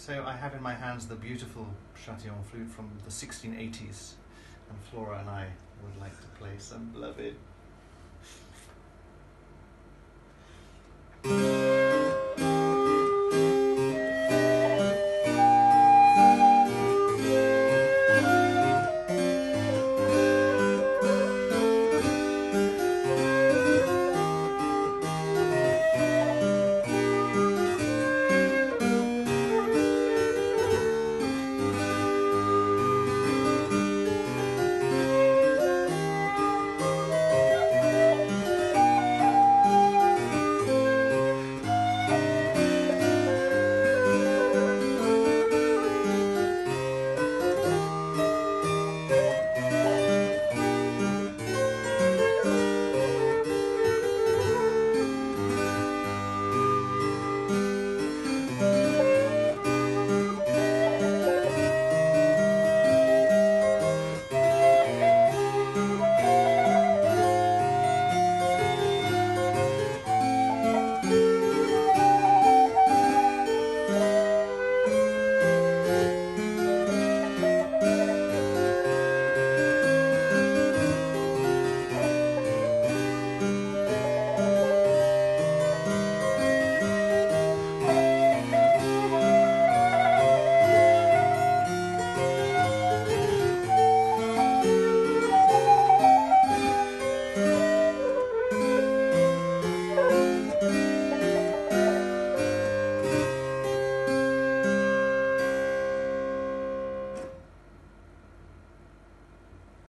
So I have in my hands the beautiful Chatillon flute from the 1680s, and Flora and I would like to play some Love It.